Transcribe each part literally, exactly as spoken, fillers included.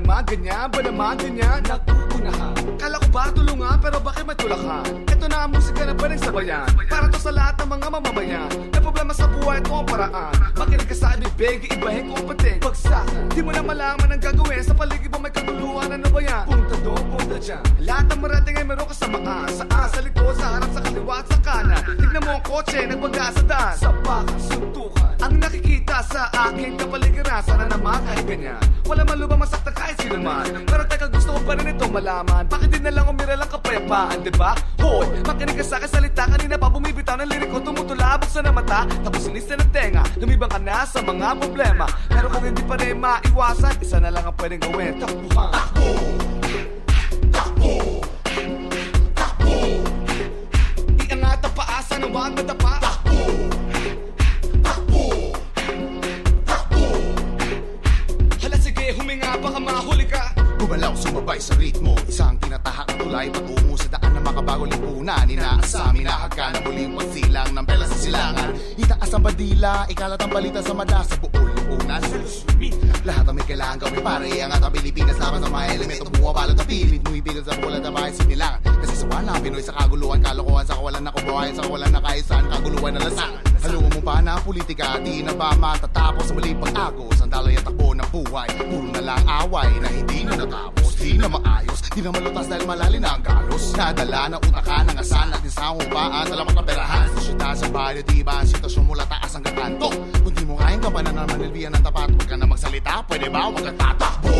naman ganyan, ba naman ganyan? Nag-uunahan. Kala ko ba tulungan, pero bakit may tulakan? Ito na ang musika na pwedeng sabayan, para to sa lahat ng mga mamamayan. May problema sa buhay, ito ang paraan. Makinig ka sa ibig, ibahin kung pating bagsakan. Di mo na malaman ang gagawin, sa paligid mo may kaguluhan. Ano ba yan? Punta doon, punta dyan. Lahat ng marating ay meron kasamaan. Saan? Sa likod, sa harap, sa kaliwa at sa kanan. Tignan mo ang kotse, nagbaga sa daan. Sa baka, suntukan. Ang nakikita sa aking kapaligiran, sana naman kahit ganyan. Wala man lubang masaktan kahit sino man. Pero teka, gusto ko pa rin ito malaman. Bakit di na lang umira lang kapayapaan, diba? Hoy, makinig ka sa akin salita. Kanina pa bumibitaw ng lirik ko, tumutula, buksan ang mata. Tapos sinista ng tenga, lumibang ka na sa mga problema. Pero kung hindi pa rin maiwasan, isa na lang ang pwedeng gawin. Takbuhan. Takbo! Takbo! Takbo! Iangat ang paasa na wag matapa. Takbo! Takbo! Takbo! Hala sige, huminga baka mahuli ka. Gumalaw, sumabay sa ritmo. Isang tinatahak na tulay patungo sa daan na makabago lipunan. Inaasam, inahagka na muling pagsilang ng bela sa silangan. Itaas ang bandila, ikalat ang balita sa mada sa buong lipunan. Lahat ang may kailangan gawin para iangat ang Pilipinas laban sa mga elemento bumabalot na pilit. Muipigil sa bulan na bahay sinilangan. Kasi sa wala, Pinoy sa kaguluhan, kalokohan sa kawalan na kubuhayan, sa kawalan na kaisan, kaguluhan na lasangan. Halungan mo pa na ang politika, di na ba matatapos sa muling pag-agos. Ang dalay at takbo ng buhay, puro na lang away na hindi na natapos. Di na maayos, di na malutas dahil malali na ang galos. Nadala na utakan ng asan at isang hupaan sa lamang kaperahan. Sa syudad, sa baryo, di ba ang sitwasyon mula taas hanggang kanto? Kung di mo kayang kapanan na manilbihan ng tapat, huwag ka na magsalita, pwede ba huwag ka tatakbo?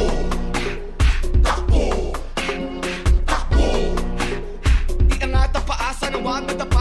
Takbo! Takbo! Iangat ang paasa na wag matapa.